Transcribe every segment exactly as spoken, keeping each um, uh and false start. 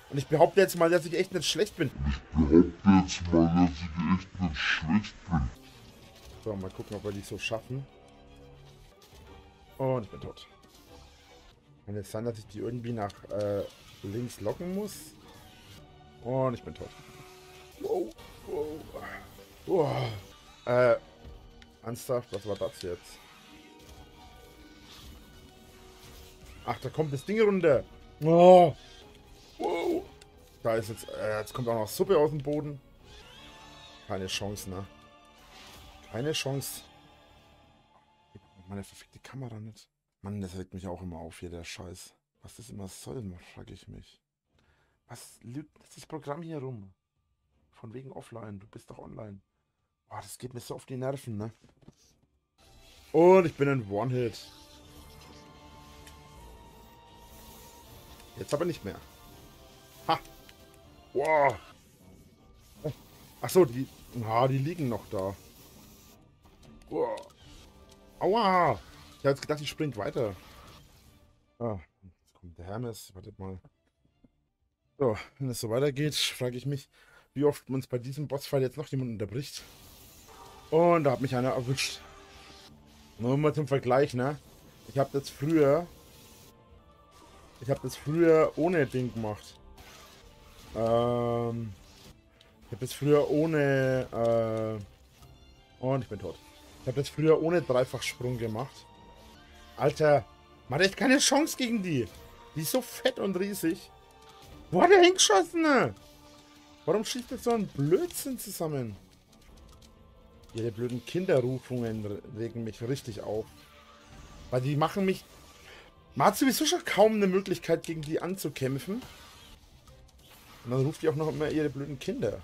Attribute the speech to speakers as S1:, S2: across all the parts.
S1: Und ich behaupte jetzt mal, dass ich echt nicht schlecht bin.
S2: Ich behaupte jetzt mal, dass ich echt nicht schlecht bin.
S1: So, mal gucken, ob wir die so schaffen. Und ich bin tot. Kann es sein, dass ich die irgendwie nach äh, links locken muss? Und ich bin tot. Wow, wow. Wow. Äh, ernsthaft, was war das jetzt? Ach, da kommt das Ding runter. Oh. Wow. Da ist jetzt, äh, jetzt kommt auch noch Suppe aus dem Boden. Keine Chance, ne? Keine Chance. Meine verfickte Kamera nicht. Mann, das regt mich auch immer auf hier, der Scheiß. Was das immer soll, frage ich mich. Was lügt das Programm hier rum? Von wegen offline, du bist doch online. Boah, das geht mir so auf die Nerven, ne? Und ich bin ein One-Hit. Jetzt aber nicht mehr. Ha! Wow! Achso, die. Ah, die liegen noch da. Wow. Aua! Ich habe jetzt gedacht, ich springt weiter. Ah, jetzt kommt der Hermes. Wartet mal. So, wenn es so weitergeht, frage ich mich, wie oft uns bei diesem Bossfight jetzt noch jemand unterbricht. Und da hat mich einer erwischt. Nur mal zum Vergleich, ne? Ich habe das früher... Ich habe das früher ohne Ding gemacht. Ähm... Ich habe das früher ohne... Äh, und ich bin tot. Ich habe das früher ohne Dreifachsprung gemacht. Alter, man hat echt keine Chance gegen die. Die ist so fett und riesig. Wo hat er hingeschossen? Ne? Warum schießt das so ein Blödsinn zusammen? Ihre blöden Kinderrufungen regen mich richtig auf. Weil die machen mich... Man hat sowieso schon kaum eine Möglichkeit, gegen die anzukämpfen. Und dann ruft die auch noch immer ihre blöden Kinder.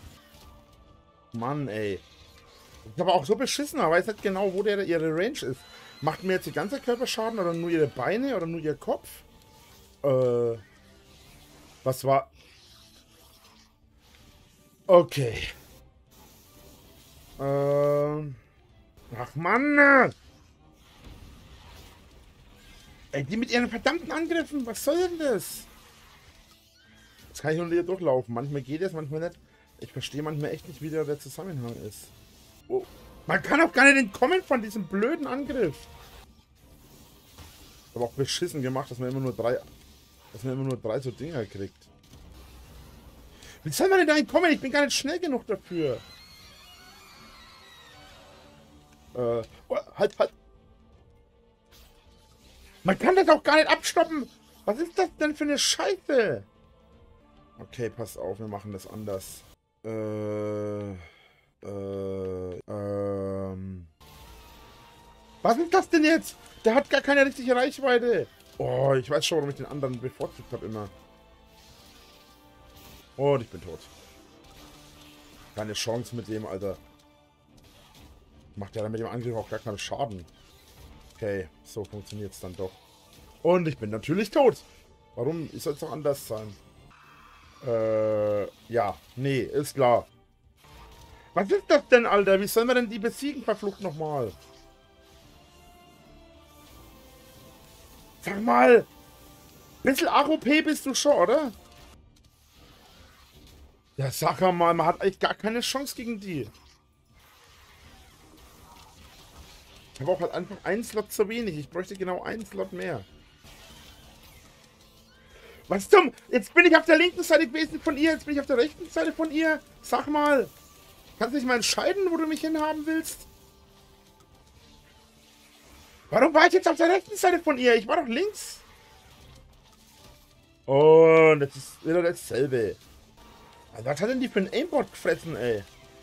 S1: Mann, ey. Ich habe auch so beschissen, aber weiß nicht genau, wo der ihre Range ist. Macht mir jetzt die ganze Körperschaden oder nur ihre Beine oder nur ihr Kopf? Äh... Was war... Okay. Ähm... Ach Mann! Ey, die mit ihren verdammten Angriffen, was soll denn das? Das kann ich nur hier durchlaufen. Manchmal geht es, manchmal nicht. Ich verstehe manchmal echt nicht, wie der, der Zusammenhang ist. Oh. Man kann auch gar nicht entkommen von diesem blöden Angriff. Aber auch beschissen gemacht, dass man immer nur drei... Dass man immer nur drei so Dinger kriegt. Wie soll man denn da entkommen? Ich bin gar nicht schnell genug dafür. Äh... Oh, halt, halt! Man kann das auch gar nicht abstoppen! Was ist das denn für eine Scheiße? Okay, passt auf, wir machen das anders. Äh... Äh... Ähm... Was ist das denn jetzt? Der hat gar keine richtige Reichweite. Oh, ich weiß schon, warum ich den anderen bevorzugt habe immer. Und ich bin tot. Keine Chance mit dem, Alter. Macht ja dann mit dem Angriff auch gar keinen Schaden. Okay, so funktioniert es dann doch. Und ich bin natürlich tot. Warum soll es doch anders sein? Äh, ja. Nee, ist klar. Was ist das denn, Alter? Wie sollen wir denn die besiegen, verflucht nochmal? Sag mal. Bisschen A O P bist du schon, oder? Ja, sag mal, man hat eigentlich gar keine Chance gegen die. Ich habe auch halt einfach einen Slot zu wenig. Ich bräuchte genau einen Slot mehr. Was zum... Jetzt bin ich auf der linken Seite gewesen von ihr. Jetzt bin ich auf der rechten Seite von ihr. Sag mal. Kannst du nicht mal entscheiden, wo du mich hinhaben willst? Warum war ich jetzt auf der rechten Seite von ihr? Ich war doch links. Und jetzt ist wieder dasselbe. Also, was hat denn die für ein Aimbot gefressen, ey?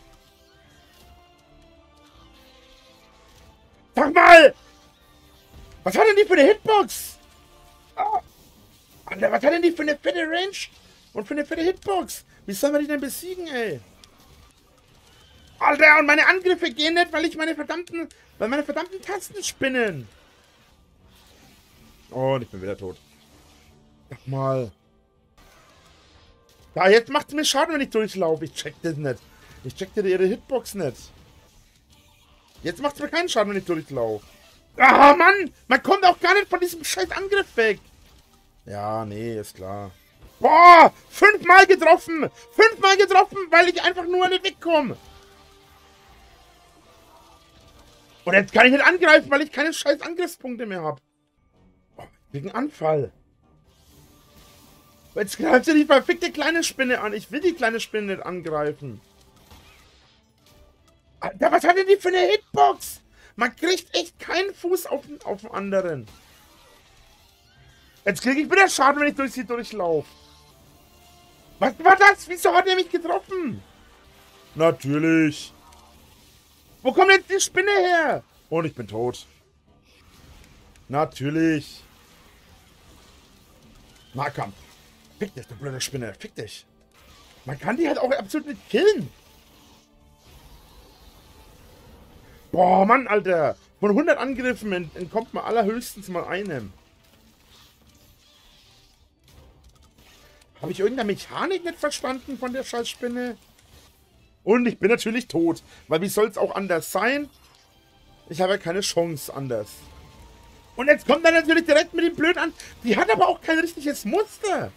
S1: Sag mal! Was hat denn die für eine Hitbox? Oh. Alter, was hat denn die für eine fette Range? Und für eine fette Hitbox? Wie sollen wir die denn besiegen, ey? Alter, und meine Angriffe gehen nicht, weil ich meine verdammten... Weil meine verdammten Tasten spinnen. Oh, und ich bin wieder tot. Sag mal. Ja, jetzt macht es mir Schaden, wenn ich durchlaufe. Ich check das nicht. Ich check dir ihre Hitbox nicht. Jetzt macht es mir keinen Schaden, wenn ich durchlaufe. Ah, Mann! Man kommt auch gar nicht von diesem scheiß Angriff weg. Ja, nee, ist klar. Boah, fünfmal getroffen. Fünfmal getroffen, weil ich einfach nur nicht wegkomme. Und jetzt kann ich nicht angreifen, weil ich keine scheiß Angriffspunkte mehr habe. Oh, wegen Anfall. Jetzt greift sie die verfickte kleine Spinne an. Ich will die kleine Spinne nicht angreifen. Alter, was hat denn die für eine Hitbox? Man kriegt echt keinen Fuß auf den, auf den anderen. Jetzt kriege ich wieder Schaden, wenn ich durch sie durchlaufe. Was war das? Wieso hat er mich getroffen? Natürlich. Wo kommt jetzt die Spinne her? Und ich bin tot. Natürlich. Nahkampf. Fick dich, du blöde Spinne. Fick dich. Man kann die halt auch absolut nicht killen. Boah, Mann, Alter. Von hundert Angriffen entkommt man allerhöchstens mal einem. Habe ich irgendeine Mechanik nicht verstanden von der Scheißspinne? Und ich bin natürlich tot. Weil wie soll es auch anders sein? Ich habe ja keine Chance anders. Und jetzt kommt er natürlich direkt mit dem Blöd an. Die hat aber auch kein richtiges Muster.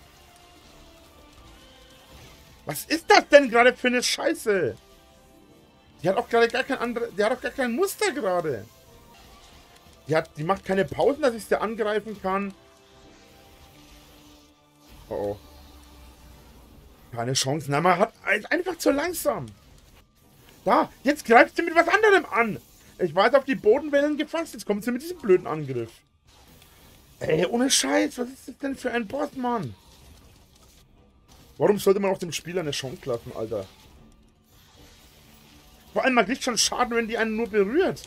S1: Was ist das denn gerade für eine Scheiße? Die hat auch gerade gar kein andere. Die hat auch gar kein Muster gerade. Die hat, die macht keine Pausen, dass ich sie angreifen kann. Oh oh. Keine Chance. Na, man hat einfach zu langsam. Da, jetzt greift sie mit was anderem an. Ich war jetzt auf die Bodenwellen gefasst. Jetzt kommt sie mit diesem blöden Angriff. Ey, ohne Scheiß. Was ist das denn für ein Boss, Mann? Warum sollte man auch dem Spieler eine Chance lassen, Alter? Vor allem, man kriegt schon Schaden, wenn die einen nur berührt.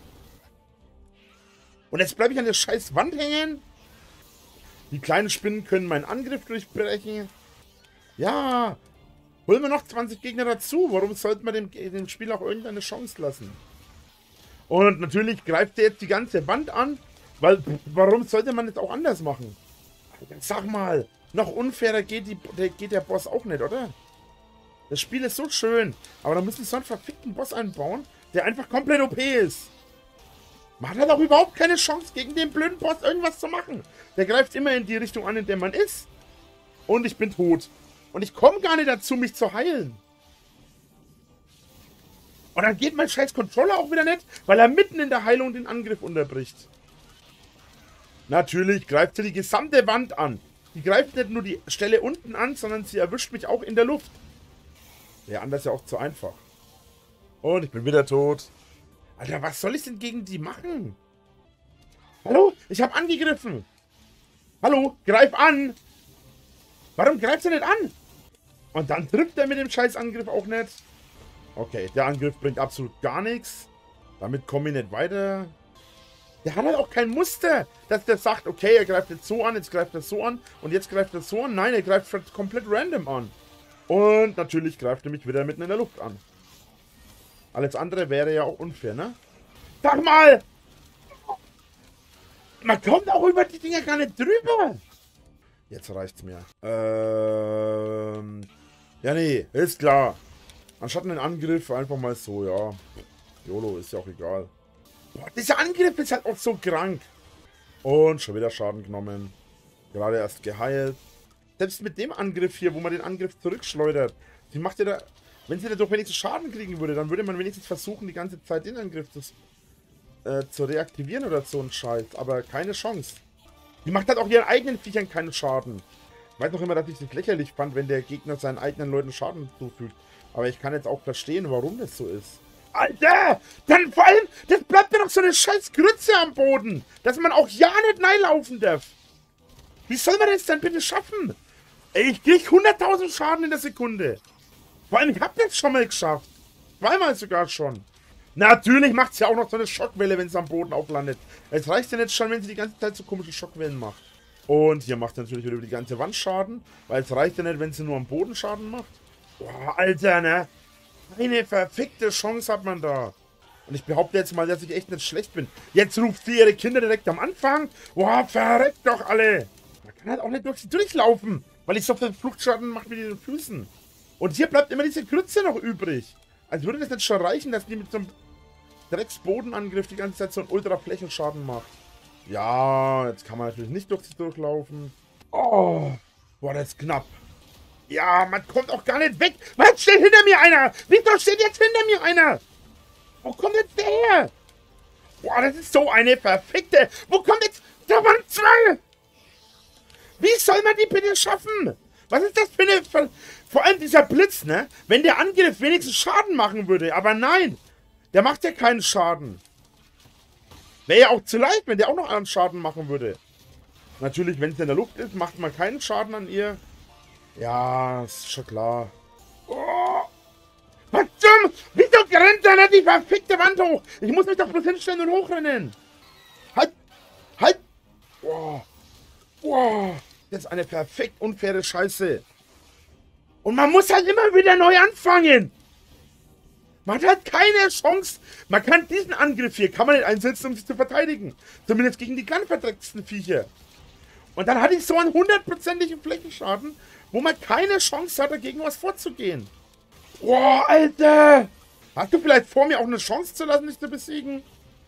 S1: Und jetzt bleibe ich an der scheiß Wand hängen. Die kleinen Spinnen können meinen Angriff durchbrechen. Ja. Holen wir noch zwanzig Gegner dazu. Warum sollte man dem, dem Spiel auch irgendeine Chance lassen? Und natürlich greift er jetzt die ganze Wand an. Weil, warum sollte man das auch anders machen? Sag mal, noch unfairer geht, die, der, geht der Boss auch nicht, oder? Das Spiel ist so schön. Aber da müssen wir so einen verfickten Boss einbauen, der einfach komplett O P ist. Man hat halt auch überhaupt keine Chance, gegen den blöden Boss irgendwas zu machen. Der greift immer in die Richtung an, in der man ist. Und ich bin tot. Und ich komme gar nicht dazu, mich zu heilen. Und dann geht mein scheiß Controller auch wieder nicht, weil er mitten in der Heilung den Angriff unterbricht. Natürlich greift sie die gesamte Wand an. Die greift nicht nur die Stelle unten an, sondern sie erwischt mich auch in der Luft. Wäre anders ja auch zu einfach. Und ich bin wieder tot. Alter, was soll ich denn gegen die machen? Hallo? Ich habe angegriffen. Hallo? Greif an. Warum greift er nicht an? Und dann trifft er mit dem Scheißangriff auch nicht. Okay, der Angriff bringt absolut gar nichts. Damit komme ich nicht weiter. Der hat halt auch kein Muster, dass der sagt, okay, er greift jetzt so an, jetzt greift er so an und jetzt greift er so an. Nein, er greift komplett random an. Und natürlich greift er mich wieder mitten in der Luft an. Alles andere wäre ja auch unfair, ne? Sag mal! Man kommt auch über die Dinger gar nicht drüber! Jetzt reicht's mir. Ähm... Ja, nee, ist klar. Anstatt einen Angriff einfach mal so, ja. YOLO, ist ja auch egal. Boah, dieser Angriff ist halt auch so krank. Und schon wieder Schaden genommen. Gerade erst geheilt. Selbst mit dem Angriff hier, wo man den Angriff zurückschleudert. Die macht ja da... Wenn sie da doch wenigstens Schaden kriegen würde, dann würde man wenigstens versuchen, die ganze Zeit den Angriff zu, äh, zu reaktivieren oder so ein Scheiß. Aber keine Chance. Die macht halt auch ihren eigenen Viechern keinen Schaden. Ich weiß noch immer, dass ich das lächerlich fand, wenn der Gegner seinen eigenen Leuten Schaden zufügt. Aber ich kann jetzt auch verstehen, warum das so ist. Alter! Dann vor allem, das bleibt mir doch so eine scheiß Grütze am Boden. Dass man auch ja nicht reinlaufen darf. Wie soll man das denn bitte schaffen? Ey, ich krieg hunderttausend Schaden in der Sekunde. Vor allem, ich hab das schon mal geschafft. Zweimal sogar schon. Natürlich macht es ja auch noch so eine Schockwelle, wenn es am Boden auflandet. Es reicht ja nicht schon, wenn sie die ganze Zeit so komische Schockwellen macht. Und hier macht sie natürlich wieder über die ganze Wand Schaden. Weil es reicht ja nicht, wenn sie nur am Boden Schaden macht. Boah, Alter, ne? Eine verfickte Chance hat man da. Und ich behaupte jetzt mal, dass ich echt nicht schlecht bin. Jetzt ruft sie ihre Kinder direkt am Anfang. Boah, verreckt doch alle. Man kann halt auch nicht durch sie durchlaufen. Weil ich so viel Fluchtschaden mache mit den Füßen. Und hier bleibt immer diese Grütze noch übrig. Als würde das nicht schon reichen, dass die mit so einem Drecksbodenangriff die ganze Zeit so einen Ultra-Flächenschaden macht. Ja, jetzt kann man natürlich nicht durch sie durchlaufen. Oh, Boah, das ist knapp. Ja, man kommt auch gar nicht weg. Was steht hinter mir einer? Wieso steht jetzt hinter mir einer? Wo kommt jetzt der her? Boah, das ist so eine verfickte... Wo kommt jetzt... Da waren zwei! Wie soll man die bitte schaffen? Was ist das für eine... Ver Vor allem dieser Blitz, ne? Wenn der Angriff wenigstens Schaden machen würde. Aber nein, der macht ja keinen Schaden. Wäre ja auch zu leicht, wenn der auch noch einen Schaden machen würde. Natürlich, wenn es in der Luft ist, macht man keinen Schaden an ihr. Ja, ist schon klar. Oh. Was zum... Wieso rennt da nicht die verfickte Wand hoch? Ich muss mich doch bloß hinstellen und hochrennen. Halt! Halt! Boah. Boah. Das ist eine perfekt unfaire Scheiße. Und man muss halt immer wieder neu anfangen. Man hat keine Chance. Man kann diesen Angriff hier, kann man nicht einsetzen, um sich zu verteidigen. Zumindest gegen die ganz verdrecktesten Viecher. Und dann hatte ich so einen hundertprozentigen Flächenschaden, wo man keine Chance hat, dagegen was vorzugehen. Boah, Alter! Hast du vielleicht vor mir auch eine Chance zu lassen, mich zu besiegen?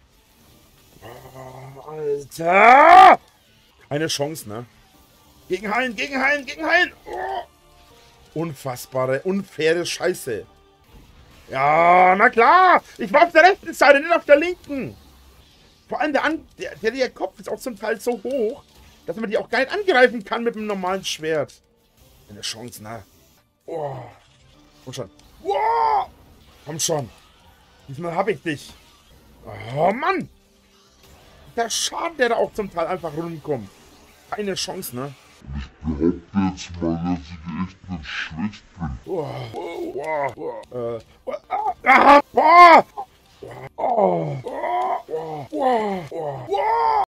S1: Oh, Alter! Keine Chance, ne? Gegen Heilen, gegen Heilen, gegen Heilen! Oh. Unfassbare, unfaire Scheiße. Ja, na klar! Ich war auf der rechten Seite, nicht auf der linken! Vor allem der, An der, der, der Kopf ist auch zum Teil so hoch, dass man die auch gar nicht angreifen kann mit einem normalen Schwert. Eine Chance, ne? Oh. Komm schon. Oh. Komm schon. Diesmal hab ich dich. Oh, Mann. Der Schaden, der da auch zum Teil einfach rumkommt. Keine Chance, ne?
S2: Ich behaupte jetzt mal, dass ich echt nicht schlecht bin.
S1: Oh. Oh. Oh. Oh. Äh. Oh. Ah. Boah. Oh. Oh. Oh. Oh. Oh. Oh.